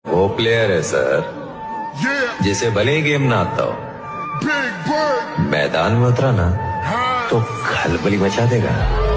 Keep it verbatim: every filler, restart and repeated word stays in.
वो प्लेयर है सर जिसे भले ही गेम ना आता हो, मैदान में उतरा ना तो खलबली मचा देगा।